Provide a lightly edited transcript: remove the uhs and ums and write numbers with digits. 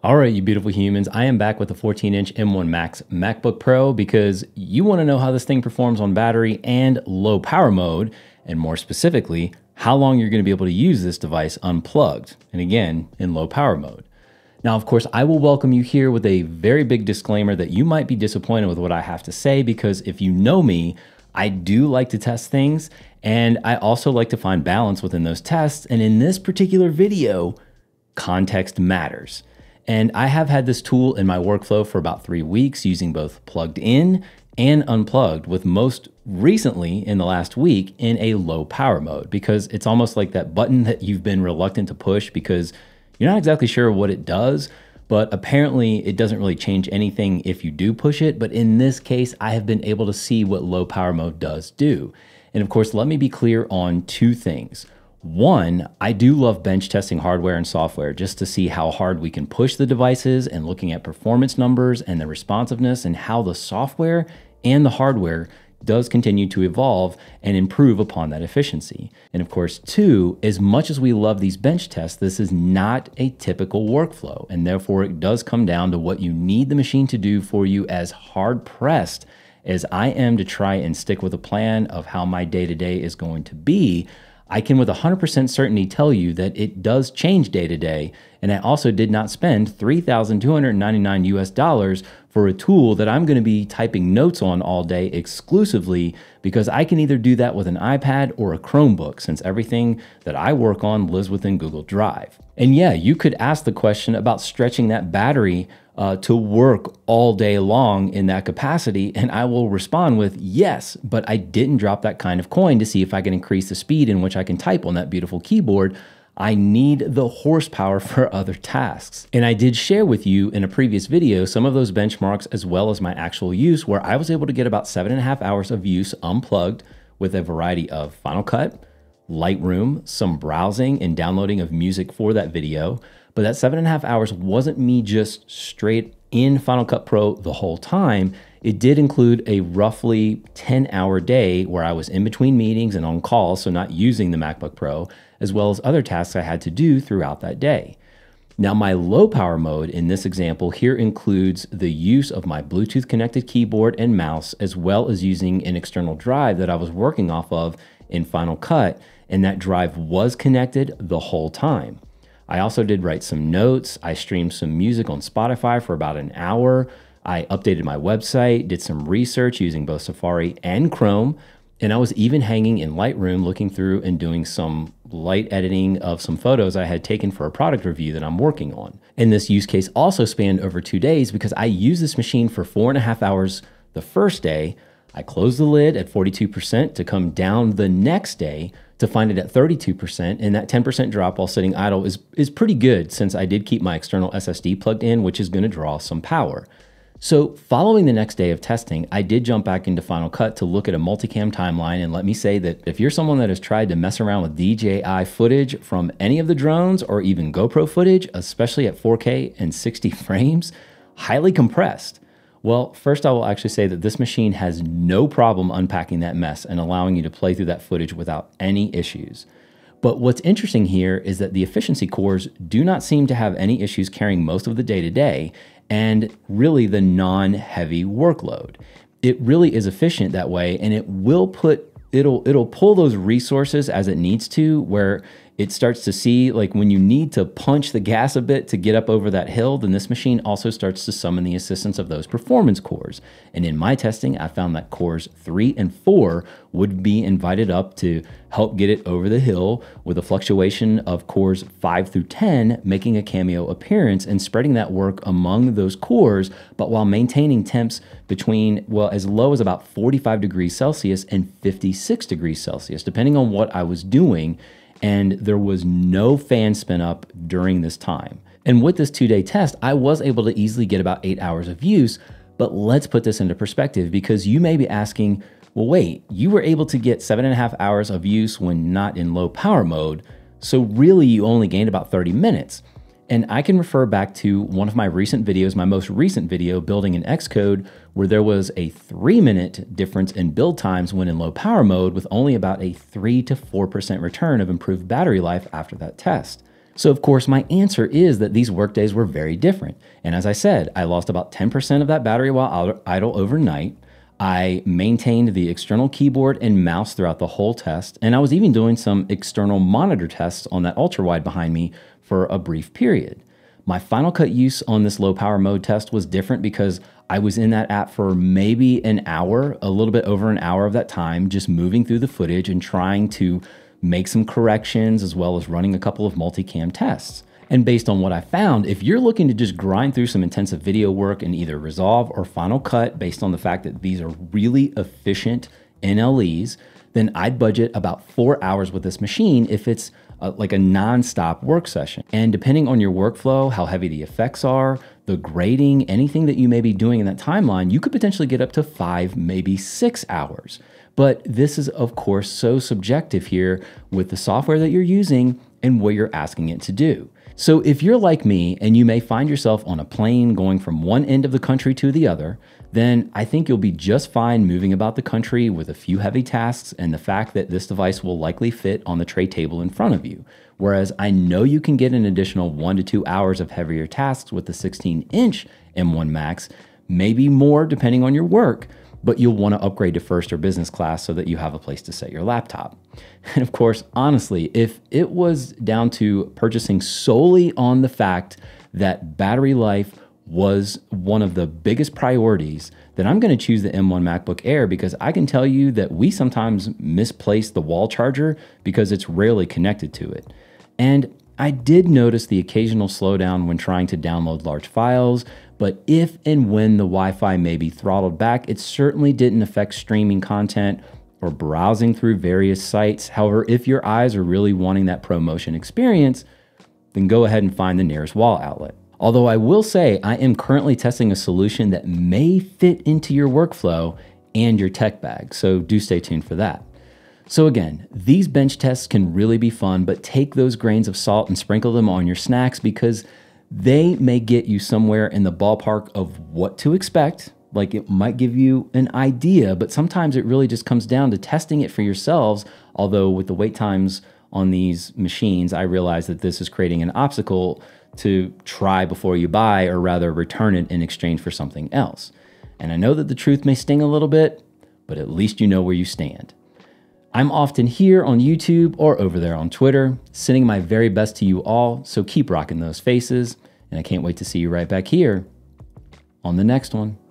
All right, you beautiful humans, I am back with the 14-inch M1 Max MacBook Pro because you want to know how this thing performs on battery and low power mode, and more specifically, how long you're going to be able to use this device unplugged, and again, in low power mode. Now, of course, I will welcome you here with a very big disclaimer that you might be disappointed with what I have to say, because if you know me, I do like to test things, and I also like to find balance within those tests, and in this particular video, context matters. And I have had this tool in my workflow for about 3 weeks, using both plugged in and unplugged, with most recently in the last week in a low power mode, because it's almost like that button that you've been reluctant to push because you're not exactly sure what it does, but apparently it doesn't really change anything if you do push it. But in this case, I have been able to see what low power mode does do. And of course, let me be clear on two things. One, I do love bench testing hardware and software just to see how hard we can push the devices, and looking at performance numbers and the responsiveness and how the software and the hardware does continue to evolve and improve upon that efficiency. And of course, two, as much as we love these bench tests, this is not a typical workflow, and therefore it does come down to what you need the machine to do for you. As hard pressed as I am to try and stick with a plan of how my day-to-day is going to be, I can with 100% certainty tell you that it does change day to day. And I also did not spend $3,299 US for a tool that I'm going to be typing notes on all day exclusively, because I can either do that with an iPad or a Chromebook, since everything that I work on lives within Google Drive. And yeah, you could ask the question about stretching that battery to work all day long in that capacity, and I will respond with yes, but I didn't drop that kind of coin to see if I can increase the speed in which I can type on that beautiful keyboard. I need the horsepower for other tasks. And I did share with you in a previous video some of those benchmarks as well as my actual use, where I was able to get about 7.5 hours of use unplugged with a variety of Final Cut, Lightroom, some browsing and downloading of music for that video. But that 7.5 hours wasn't me just straight in Final Cut Pro the whole time. It did include a roughly 10-hour day where I was in between meetings and on calls, so not using the MacBook Pro, as well as other tasks I had to do throughout that day. Now, my low power mode in this example here includes the use of my Bluetooth connected keyboard and mouse, as well as using an external drive that I was working off of in Final Cut, and that drive was connected the whole time. I also did write some notes. I streamed some music on Spotify for about an hour. I updated my website, did some research using both Safari and Chrome, and I was even hanging in Lightroom looking through and doing some light editing of some photos I had taken for a product review that I'm working on. And this use case also spanned over 2 days, because I used this machine for 4.5 hours the first day. I closed the lid at 42% to come down the next day to find it at 32%, and that 10% drop while sitting idle is pretty good, since I did keep my external SSD plugged in, which is going to draw some power. So following the next day of testing, I did jump back into Final Cut to look at a multicam timeline, and let me say that if you're someone that has tried to mess around with DJI footage from any of the drones or even GoPro footage, especially at 4K and 60 frames, highly compressed. Well, first I will actually say that this machine has no problem unpacking that mess and allowing you to play through that footage without any issues. But what's interesting here is that the efficiency cores do not seem to have any issues carrying most of the day-to-day and really the non-heavy workload. It really is efficient that way, and it'll pull those resources as it needs to, where it starts to see, like, when you need to punch the gas a bit to get up over that hill, then this machine also starts to summon the assistance of those performance cores. And in my testing, I found that cores 3 and 4 would be invited up to help get it over the hill, with a fluctuation of cores 5 through 10 making a cameo appearance and spreading that work among those cores, but while maintaining temps between, well, as low as about 45 degrees Celsius and 56 degrees Celsius, depending on what I was doing. And there was no fan spin up during this time. And with this 2-day test, I was able to easily get about 8 hours of use. But let's put this into perspective, because you may be asking, well, wait, you were able to get 7.5 hours of use when not in low power mode, so really you only gained about 30 minutes. And I can refer back to one of my recent videos, my most recent video, building an Xcode, where there was a 3-minute difference in build times when in low power mode, with only about a 3 to 4% return of improved battery life after that test. So of course, my answer is that these work days were very different. And as I said, I lost about 10% of that battery while idle overnight. I maintained the external keyboard and mouse throughout the whole test. And I was even doing some external monitor tests on that ultra wide behind me for a brief period. My Final Cut use on this low power mode test was different because I was in that app for maybe an hour, a little bit over an hour of that time, just moving through the footage and trying to make some corrections as well as running a couple of multicam tests. And based on what I found, if you're looking to just grind through some intensive video work in either Resolve or Final Cut, based on the fact that these are really efficient NLEs, then I'd budget about 4 hours with this machine if it's like a non-stop work session. And depending on your workflow, how heavy the effects are, the grading, anything that you may be doing in that timeline, you could potentially get up to 5, maybe 6 hours. But this is of course so subjective here with the software that you're using and what you're asking it to do. So if you're like me and you may find yourself on a plane going from one end of the country to the other, then I think you'll be just fine moving about the country with a few heavy tasks and the fact that this device will likely fit on the tray table in front of you. Whereas I know you can get an additional 1 to 2 hours of heavier tasks with the 16-inch M1 Max, maybe more depending on your work, but you'll want to upgrade to first or business class so that you have a place to set your laptop. And of course, honestly, if it was down to purchasing solely on the fact that battery life was one of the biggest priorities, then I'm going to choose the M1 MacBook Air because I can tell you that we sometimes misplace the wall charger because it's rarely connected to it. And I did notice the occasional slowdown when trying to download large files, but if and when the Wi-Fi may be throttled back, it certainly didn't affect streaming content or browsing through various sites. However, if your eyes are really wanting that ProMotion experience, then go ahead and find the nearest wall outlet. Although I will say I am currently testing a solution that may fit into your workflow and your tech bag, so do stay tuned for that. So again, these bench tests can really be fun, but take those grains of salt and sprinkle them on your snacks because they may get you somewhere in the ballpark of what to expect. Like it might give you an idea, but sometimes it really just comes down to testing it for yourselves. Although with the wait times on these machines, I realize that this is creating an obstacle to try before you buy, or rather return it in exchange for something else. And I know that the truth may sting a little bit, but at least you know where you stand. I'm often here on YouTube or over there on Twitter, sending my very best to you all, so keep rocking those faces, and I can't wait to see you right back here on the next one.